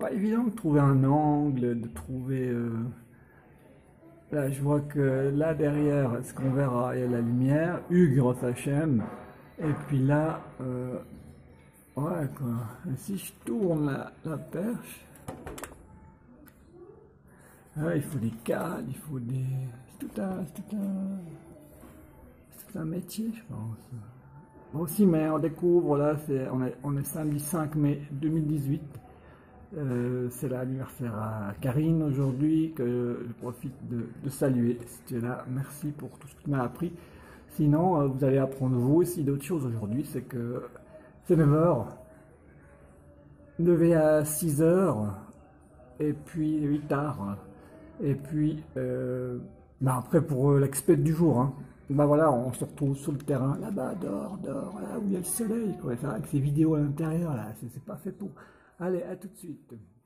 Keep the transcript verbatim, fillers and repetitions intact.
pas évident de trouver un angle, de trouver... euh, Là, je vois que là derrière, ce qu'on verra, il y a la lumière, Ugre Sachem. Et puis là, euh, ouais quoi. Et si je tourne la, la perche, ah, il faut des cadres, il faut des... C'est tout un, c'est tout un, c'est tout un métier, je pense. Bon, aussi, mais on découvre, là, c'est, on est, on est samedi cinq mai deux mille dix-huit. Euh, c'est l'anniversaire à Karine aujourd'hui, que je profite de, de saluer. Si tu es là, merci pour tout ce que tu m'as appris. Sinon, euh, vous allez apprendre vous aussi d'autres choses aujourd'hui, c'est que c'est neuf heures, levé à six heures, et puis huit heures, et puis euh, bah après pour euh, l'expert du jour, hein. Bah voilà, on se retrouve sur le terrain, là-bas, dehors, dehors, là où il y a le soleil, quoi. Avec ces vidéos à l'intérieur, là, c'est pas fait pour. Allez, à tout de suite.